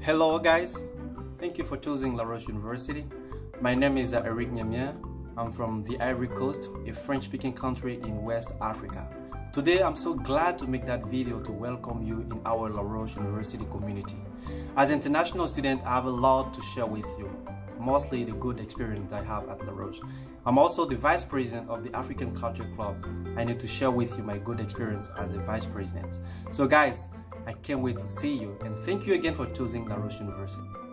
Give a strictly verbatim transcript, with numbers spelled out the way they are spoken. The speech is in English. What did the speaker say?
Hello guys, thank you for choosing La Roche University. My name is uh, Eric Nyamia. I'm from the Ivory Coast, a French-speaking country in West Africa. Today I'm so glad to make that video to welcome you in our La Roche University community. As an international student, I have a lot to share with you, mostly the good experience I have at La Roche. I'm also the Vice President of the African Culture Club. I need to share with you my good experience as a Vice President. So guys, I can't wait to see you, and thank you again for choosing La Roche University.